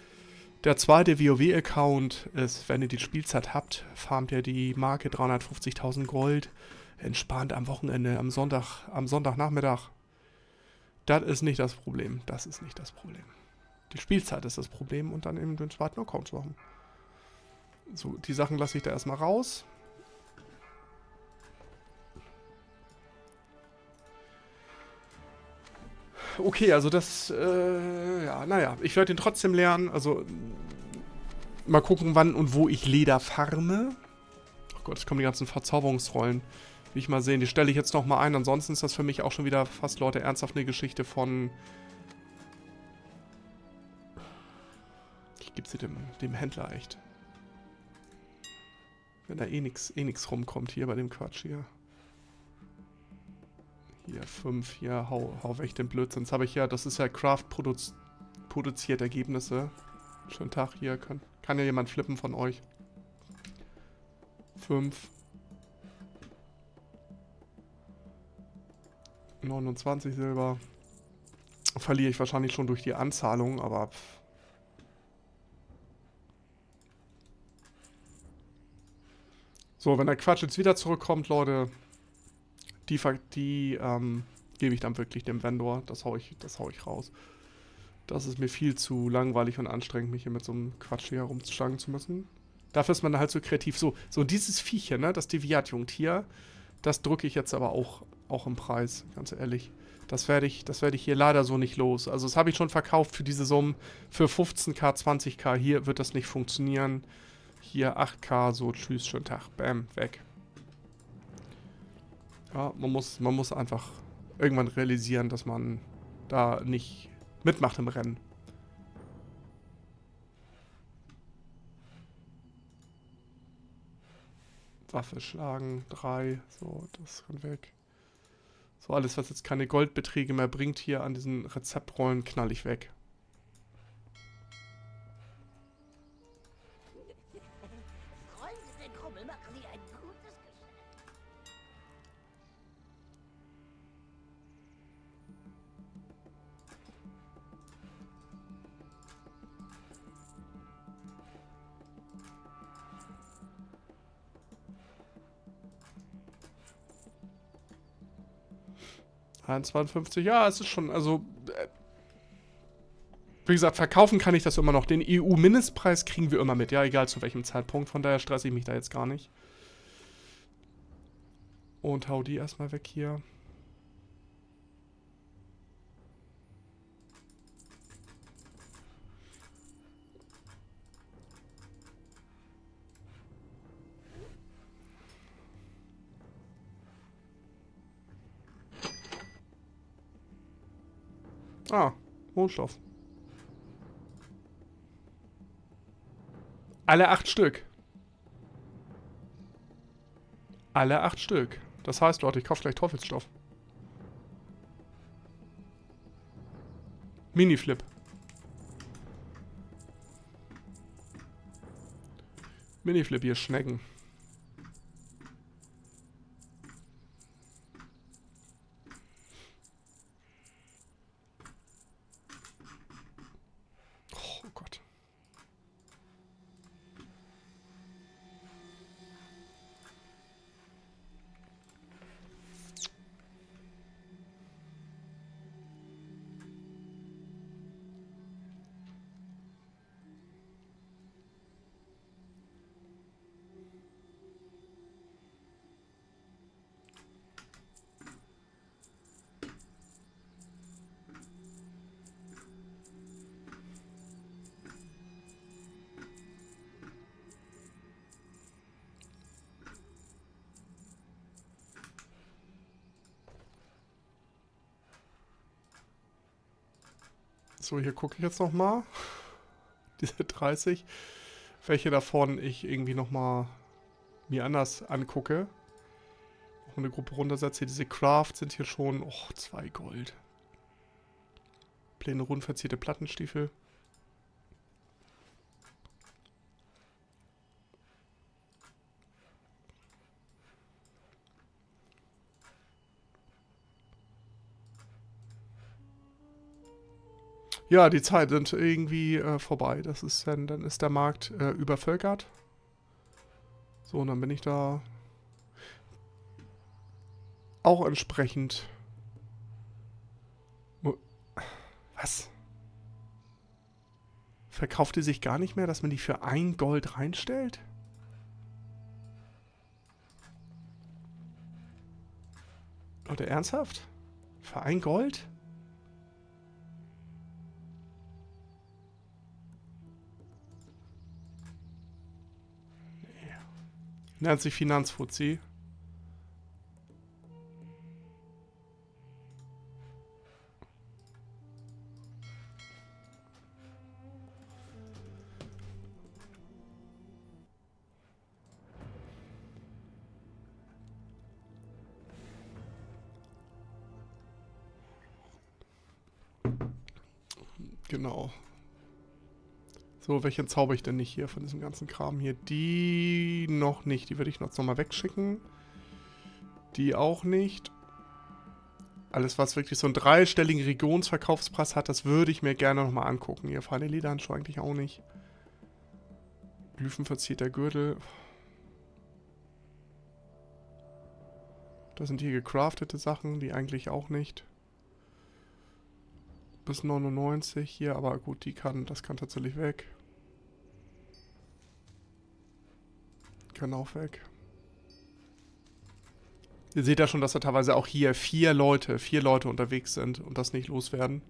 WoW-Account ist, wenn ihr die Spielzeit habt, farmt ihr die Marke 350.000 Gold entspannt am Wochenende, am Sonntagnachmittag. Das ist nicht das Problem. Das ist nicht das Problem. Die Spielzeit ist das Problem und dann eben den zweiten Account zu machen. So, die Sachen lasse ich da erstmal raus. Okay, also das, ja, naja, ich werde den trotzdem lernen, also mal gucken, wann und wo ich Leder farme. Oh Gott, jetzt kommen die ganzen Verzauberungsrollen. Will ich mal sehen, die stelle ich jetzt nochmal ein, ansonsten ist das für mich auch schon wieder fast, Leute, ernsthaft eine Geschichte von... Ich gebe sie dem Händler echt. Wenn da eh nix rumkommt hier bei dem Quatsch hier. Hier 5, hier hau weg den Blödsinn. Jetzt habe ich ja, das ist ja Craft produziert Ergebnisse. Schönen Tag hier, kann ja jemand flippen von euch. 5. 29 Silber. Verliere ich wahrscheinlich schon durch die Anzahlung, aber... So, wenn der Quatsch jetzt wieder zurückkommt, Leute, die gebe ich dann wirklich dem Vendor. Das hau ich raus. Das ist mir viel zu langweilig und anstrengend, mich hier mit so einem Quatsch hier herumzuschlagen zu müssen. Dafür ist man halt so kreativ. So dieses Viechchen, ne, das Deviat-Jungtier, das drücke ich jetzt aber auch im Preis, ganz ehrlich. Das werde ich hier leider so nicht los. Also das habe ich schon verkauft für diese Summen. Für 15k, 20k, hier wird das nicht funktionieren. Hier 8k, so tschüss, schönen Tag, bam, weg. Ja, man muss einfach irgendwann realisieren, dass man da nicht mitmacht im Rennen. Waffe schlagen, 3, so, das kann weg. So, alles, was jetzt keine Goldbeträge mehr bringt hier an diesen Rezeptrollen, knall ich weg. Freunde der Gruppe machen dir ein gutes Geschäft. Ja, es ist schon, also, wie gesagt, verkaufen kann ich das immer noch. Den EU-Mindestpreis kriegen wir immer mit, ja, egal zu welchem Zeitpunkt. Von daher stresse ich mich da jetzt gar nicht. Und hau die erstmal weg hier. Ah, Mondstoff. Alle 8 Stück. Alle 8 Stück. Das heißt, Leute, ich kaufe gleich Teufelsstoff. Miniflip. Miniflip, ihr Schnecken. Oh Gott. So, hier gucke ich jetzt nochmal. Diese 30. Welche davon ich irgendwie nochmal mir anders angucke. Noch eine Gruppe runtersetze. Diese Craft sind hier schon... Oh, 2 Gold. Pläne rund verzierte Plattenstiefel. Ja, die Zeit sind irgendwie vorbei. Das ist dann ist der Markt übervölkert. So, und dann bin ich da auch entsprechend... Was? Verkauft die sich gar nicht mehr, dass man die für 1 Gold reinstellt? Leute, ernsthaft? Für 1 Gold? Nennt sich Finanzfuzzi. Genau. So, welchen zauber ich denn nicht hier von diesem ganzen Kram hier? Die noch nicht. Die würde ich noch mal wegschicken. Die auch nicht. Alles, was wirklich so einen dreistelligen Regionsverkaufspreis hat, das würde ich mir gerne nochmal angucken. Hier, feine Lederhandschuhe eigentlich auch nicht. Glyphenverzierter Gürtel. Das sind hier gecraftete Sachen, die eigentlich auch nicht. Bis 99 hier, aber gut, das kann tatsächlich weg. Kann auch weg. Ihr seht ja schon, dass da teilweise auch hier vier Leute unterwegs sind und das nicht loswerden.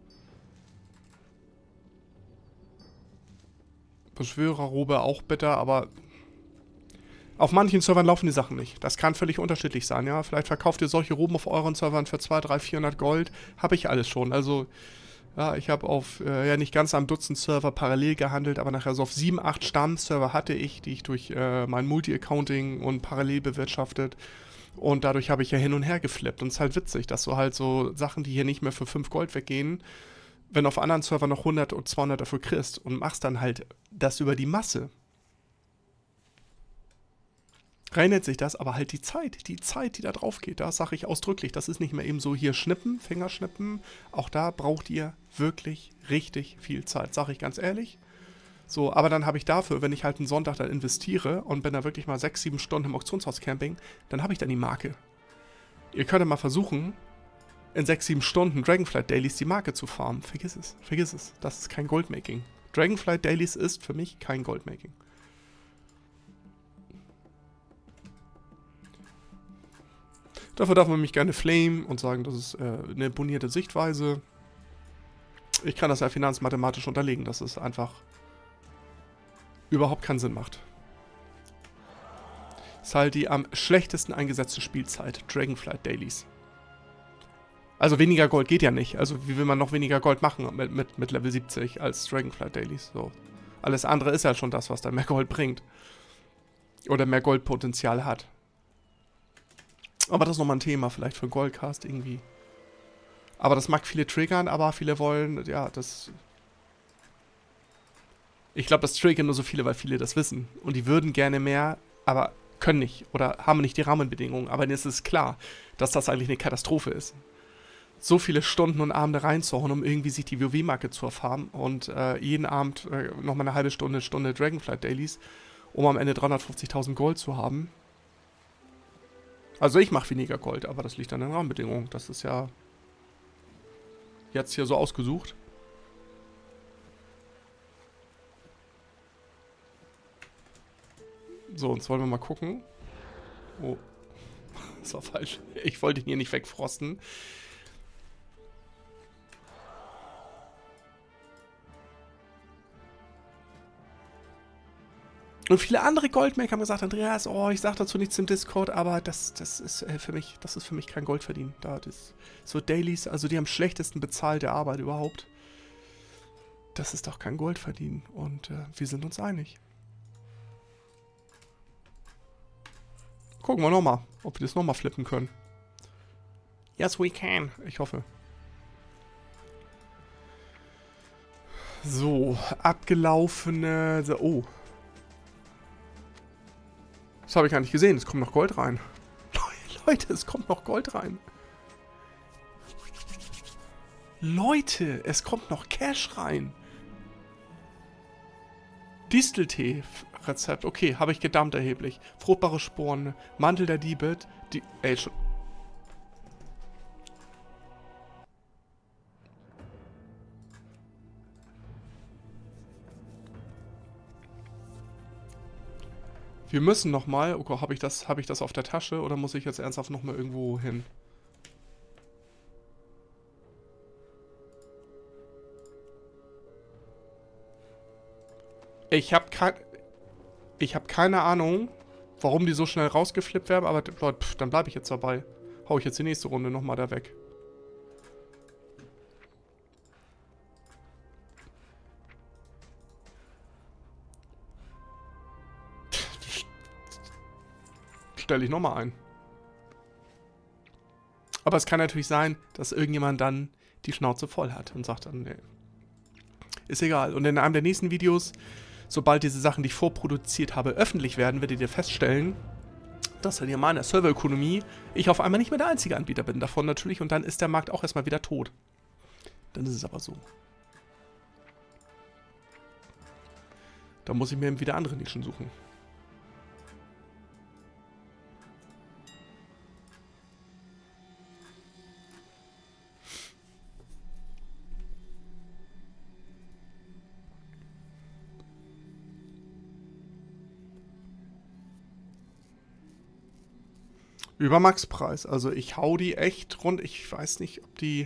Beschwörerrobe auch bitter, aber auf manchen Servern laufen die Sachen nicht. Das kann völlig unterschiedlich sein, ja. Vielleicht verkauft ihr solche Roben auf euren Servern für 200, 300, 400 Gold. Habe ich alles schon. Also, ja, ich habe auf, ja, nicht ganz am Dutzend Server parallel gehandelt, aber nachher so auf 7, 8 Stammserver hatte ich, die ich durch mein Multi-Accounting und parallel bewirtschaftet. Und dadurch habe ich ja hin und her geflippt. Und es ist halt witzig, dass du halt so Sachen, die hier nicht mehr für 5 Gold weggehen, wenn auf anderen Servern noch 100 und 200 dafür kriegst und machst dann halt das über die Masse. Reinert sich das, aber halt die Zeit, die da drauf geht, da sage ich ausdrücklich, das ist nicht mehr eben so hier schnippen, Fingerschnippen. Auch da braucht ihr wirklich richtig viel Zeit, sage ich ganz ehrlich. So, aber dann habe ich dafür, wenn ich halt einen Sonntag dann investiere und bin da wirklich mal 6, 7 Stunden im Auktionshaus-Camping, dann habe ich dann die Marke. Ihr könnt ja mal versuchen, in 6, 7 Stunden Dragonflight Dailies die Marke zu farmen. Vergiss es, vergiss es. Das ist kein Goldmaking. Dragonflight Dailies ist für mich kein Goldmaking. Dafür darf man mich gerne flamen und sagen, das ist eine bonierte Sichtweise. Ich kann das ja finanzmathematisch unterlegen, dass es einfach überhaupt keinen Sinn macht. Ist halt die am schlechtesten eingesetzte Spielzeit, Dragonflight Dailies. Also weniger Gold geht ja nicht. Also wie will man noch weniger Gold machen mit Level 70 als Dragonflight Dailies? So. Alles andere ist ja schon das, was da mehr Gold bringt. Oder mehr Goldpotenzial hat. Aber das ist nochmal ein Thema, vielleicht für einen Goldcast irgendwie. Aber das mag viele triggern, aber viele wollen, ja, das... Ich glaube, das triggern nur so viele, weil viele das wissen. Und die würden gerne mehr, aber können nicht. Oder haben nicht die Rahmenbedingungen. Aber denen ist es klar, dass das eigentlich eine Katastrophe ist. So viele Stunden und Abende reinzuhauen, um irgendwie sich die WoW-Marke zu erfahren. Und jeden Abend nochmal eine halbe Stunde Dragonflight Dailies, um am Ende 350.000 Gold zu haben. Also ich mache weniger Gold, aber das liegt an den Rahmenbedingungen. Das ist ja jetzt hier so ausgesucht. So, jetzt wollen wir mal gucken. Oh, das war falsch. Ich wollte ihn hier nicht wegfrosten. Und viele andere Goldmaker haben gesagt, Andreas, oh, ich sag dazu nichts im Discord, aber das ist für mich kein Gold verdienen. So Dailies, also die am schlechtesten bezahlte Arbeit überhaupt. Das ist doch kein Gold verdienen. Und wir sind uns einig. Gucken wir nochmal, ob wir das nochmal flippen können. Yes, we can. Ich hoffe. So, abgelaufene... Oh. Das habe ich gar nicht gesehen. Es kommt noch Gold rein. Leute, es kommt noch Gold rein. Leute, es kommt noch Cash rein. Disteltee-Rezept. Okay, habe ich gedammt erheblich. Fruchtbare Sporen. Mantel der Diebe. Ey, schon... Wir müssen nochmal... Oh Gott, habe ich das auf der Tasche oder muss ich jetzt ernsthaft nochmal irgendwo hin? Ich habe keine Ahnung, warum die so schnell rausgeflippt werden, aber Leute, dann bleibe ich jetzt dabei. Hau ich jetzt die nächste Runde nochmal da weg. Stelle ich nochmal ein. Aber es kann natürlich sein, dass irgendjemand dann die Schnauze voll hat und sagt dann, nee, ist egal. Und in einem der nächsten Videos, sobald diese Sachen, die ich vorproduziert habe, öffentlich werden, werdet ihr feststellen, dass dann hier mal in der Serverökonomie ich auf einmal nicht mehr der einzige Anbieter bin davon natürlich und dann ist der Markt auch erstmal wieder tot. Dann ist es aber so. Da muss ich mir eben wieder andere Nischen suchen. Über Maxpreis. Also ich hau die echt rund. Ich weiß nicht, ob die...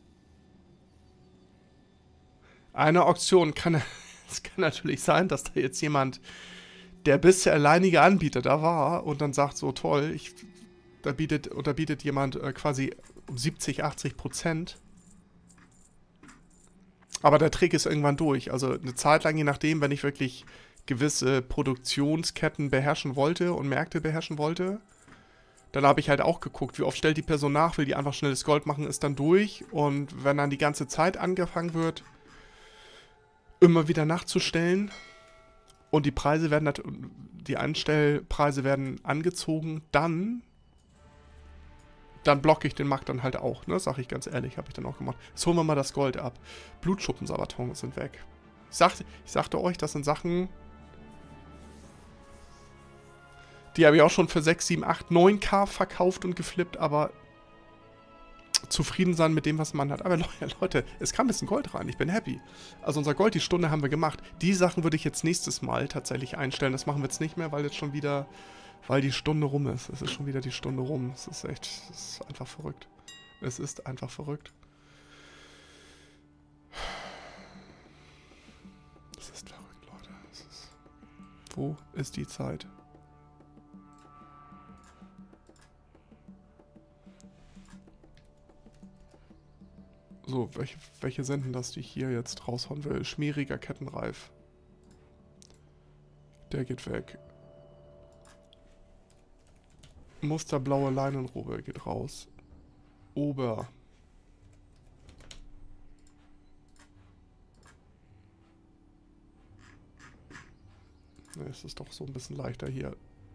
Eine Auktion kann... Es kann natürlich sein, dass da jetzt jemand, der bisher alleinige Anbieter da war und dann sagt, so toll, da bietet jemand quasi um 70-80%. Aber der Trick ist irgendwann durch. Also eine Zeit lang, je nachdem, wenn ich wirklich gewisse Produktionsketten beherrschen wollte und Märkte beherrschen wollte, dann habe ich halt auch geguckt, wie oft stellt die Person nach, will die einfach schnelles Gold machen, ist dann durch. Und wenn dann die ganze Zeit angefangen wird, immer wieder nachzustellen und die Preise werden, die Anstellpreise werden angezogen, dann blocke ich den Markt dann halt auch, ne? Sag ich ganz ehrlich, habe ich dann auch gemacht. Jetzt holen wir mal das Gold ab. Blutschuppen-Sabatons sind weg. Ich sagte euch, das sind Sachen, die habe ich auch schon für 6, 7, 8, 9K verkauft und geflippt, aber zufrieden sein mit dem, was man hat. Aber Leute, es kam ein bisschen Gold rein. Ich bin happy. Also unser Gold, die Stunde haben wir gemacht. Die Sachen würde ich jetzt nächstes Mal tatsächlich einstellen. Das machen wir jetzt nicht mehr, weil jetzt schon wieder, weil die Stunde rum ist. Es ist schon wieder die Stunde rum. Es ist echt, es ist einfach verrückt. Es ist einfach verrückt. Es ist verrückt, Leute. Es ist... Wo ist die Zeit? So, welche sind denn das, die ich hier jetzt raushauen will? Schmieriger Kettenreif. Der geht weg. Musterblaue Leinenrobe geht raus. Ober. Ne, es ist doch so ein bisschen leichter hier.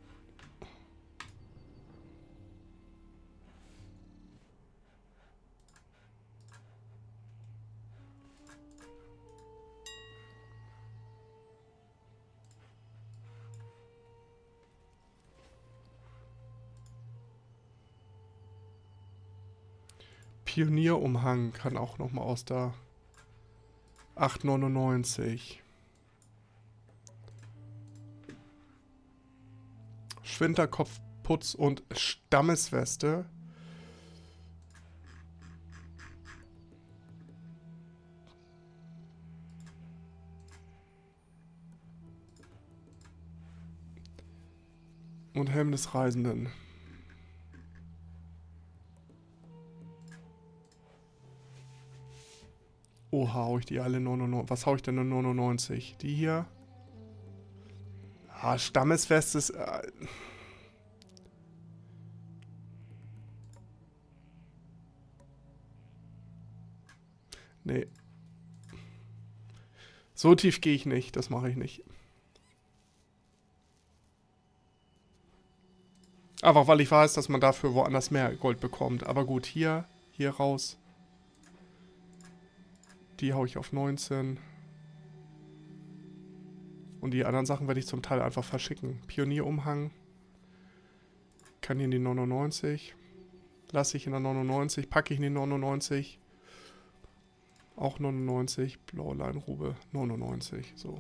Pionierumhang kann auch nochmal aus der 8,99. Schwinterkopfputz und Stammesweste. Und Helm des Reisenden. Oh, hau ich die alle 99. Was hau ich denn in 99? Die hier? Ah, Stammesfest ist... Nee. So tief gehe ich nicht. Das mache ich nicht. Einfach weil ich weiß, dass man dafür woanders mehr Gold bekommt. Aber gut, hier raus. Die hau ich auf 19. Und die anderen Sachen werde ich zum Teil einfach verschicken. Pionierumhang. Kann hier in die 99. Lasse ich in der 99. Packe ich in die 99. Auch 99. Blaue Leinenrobe. 99. So.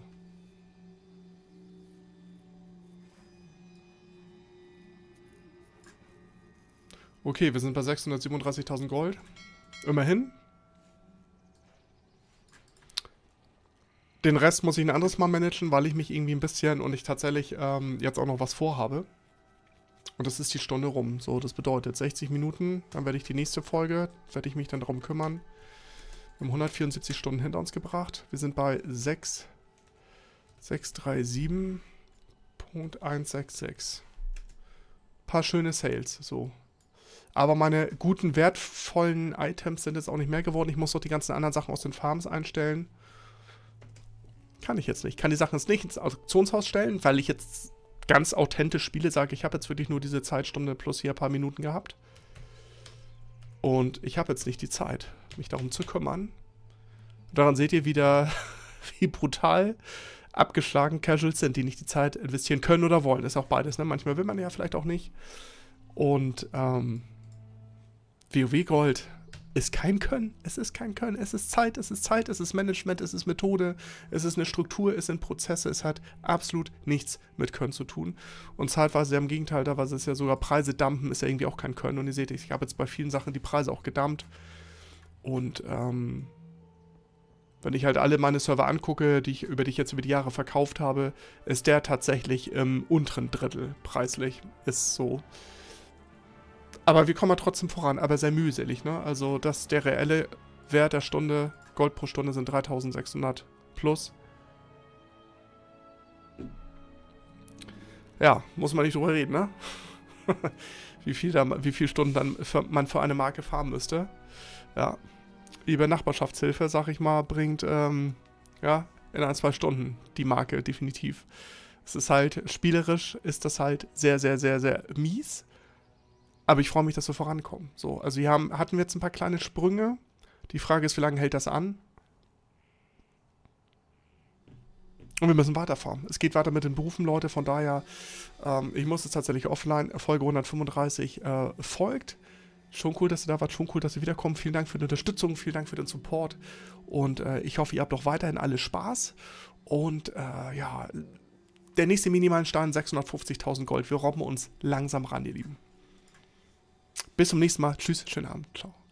Okay, wir sind bei 637.000 Gold. Immerhin. Den Rest muss ich ein anderes Mal managen, weil ich mich irgendwie ein bisschen und ich tatsächlich jetzt auch noch was vorhabe. Und das ist die Stunde rum. So, das bedeutet 60 Minuten, dann werde ich die nächste Folge, werde ich mich dann darum kümmern. Wir haben 174 Stunden hinter uns gebracht. Wir sind bei 637.166. Paar schöne Sales, so. Aber meine guten, wertvollen Items sind jetzt auch nicht mehr geworden. Ich muss doch die ganzen anderen Sachen aus den Farms einstellen. Kann ich jetzt nicht. Ich kann die Sachen jetzt nicht ins Auktionshaus stellen, weil ich jetzt ganz authentisch spiele, sage ich habe jetzt wirklich nur diese Zeitstunde plus hier ein paar Minuten gehabt. Und ich habe jetzt nicht die Zeit, mich darum zu kümmern. Daran seht ihr wieder, wie brutal abgeschlagen Casuals sind, die nicht die Zeit investieren können oder wollen. Ist auch beides, ne? Manchmal will man ja vielleicht auch nicht. Und WoW Gold ist kein Können. Es ist kein Können. Es ist Zeit, es ist Management, es ist Methode, es ist eine Struktur, es sind Prozesse. Es hat absolut nichts mit Können zu tun. Und zeitweise im Gegenteil, da war es ja sogar Preise dumpen, ist ja irgendwie auch kein Können. Und ihr seht, ich habe jetzt bei vielen Sachen die Preise auch gedumpt. Und wenn ich halt alle meine Server angucke, über die ich jetzt über die Jahre verkauft habe, ist der tatsächlich im unteren Drittel preislich. Ist so. Aber wir kommen ja trotzdem voran, aber sehr mühselig, ne? Also der reelle Wert der Stunde, Gold pro Stunde sind 3600 plus. Ja, muss man nicht drüber reden, ne? wie viel Stunden dann man für eine Marke farmen müsste. Ja. Liebe Nachbarschaftshilfe, sag ich mal, bringt, ja, in 1-2 Stunden die Marke, definitiv. Es ist halt, spielerisch ist das halt sehr, sehr, sehr, sehr mies. Aber ich freue mich, dass wir vorankommen. So, also hatten wir jetzt ein paar kleine Sprünge. Die Frage ist, wie lange hält das an? Und wir müssen weiterfahren. Es geht weiter mit den Berufen, Leute. Von daher, ich muss jetzt tatsächlich offline. Folge 135 folgt. Schon cool, dass ihr da wart. Schon cool, dass ihr wiederkommt. Vielen Dank für die Unterstützung. Vielen Dank für den Support. Und ich hoffe, ihr habt auch weiterhin alle Spaß. Und ja, der nächste Minimalen-Stein, 650.000 Gold. Wir robben uns langsam ran, ihr Lieben. Bis zum nächsten Mal. Tschüss, schönen Abend. Ciao.